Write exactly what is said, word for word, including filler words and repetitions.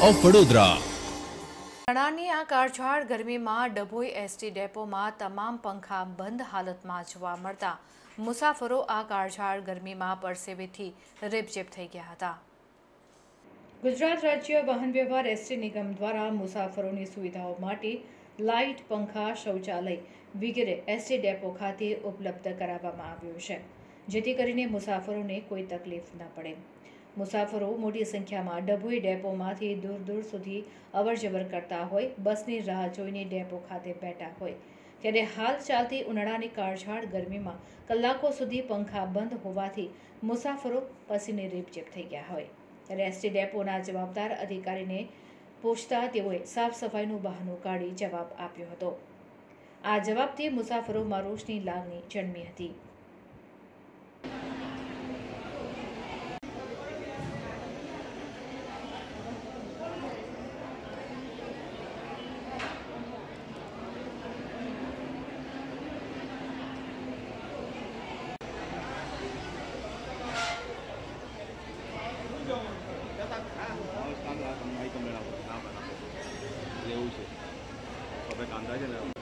Of Vadodara. ઉનાળાની આ કાળઝાળ ગરમીમાં ડભોઈ એસટી ડેપોમાં તમામ પંખા બંધ હાલતમાં જોવા મળતા મુસાફરો આ કાળઝાળ ગરમીમાં પરસેવેથી રેબઝેબ થઈ ગયા હતા। ગુજરાત રાજ્ય વાહન વ્યવહાર એસટી નિગમ દ્વારા મુસાફરોની સુવિધાઓ માટે લાઇટ, પંખા, શૌચાલય વગેરે એસટી ડેપો ખાતે ઉપલબ્ધ કરાવવામાં આવ્યું છે, જેથી કરીને મુસાફરોને કોઈ તકલીફ ન પડે। મુસાફરો મોટી સંખ્યામાં ડભોઈ ડેપોમાંથી દૂર દૂર સુધી અવરજવર કરતા હોય, બસની રાહ જોઈને ડેપો ખાતે બેઠા હોય, ત્યારે હાલ ચાલતી ઉનાળાની કાળઝાળ ગરમીમાં કલાકો સુધી પંખા બંધ હોવાથી મુસાફરો પસીને રેબઝેબ થઈ ગયા હોય, ત્યારે એસટી ડેપોના જવાબદાર અધિકારીને પૂછતા તેઓએ સાફ સફાઈનું બહાનું કાઢી જવાબ આપ્યો હતો। આ જવાબથી મુસાફરોમાં રોષની લાગણી જન્મી હતી। લેવું છે હવે કાંદા છે ને